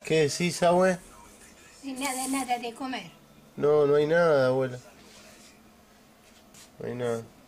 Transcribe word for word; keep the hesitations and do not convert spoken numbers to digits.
¿Qué decís, abue? Y nada, nada de comer. No, no hay nada, abuela. No hay nada.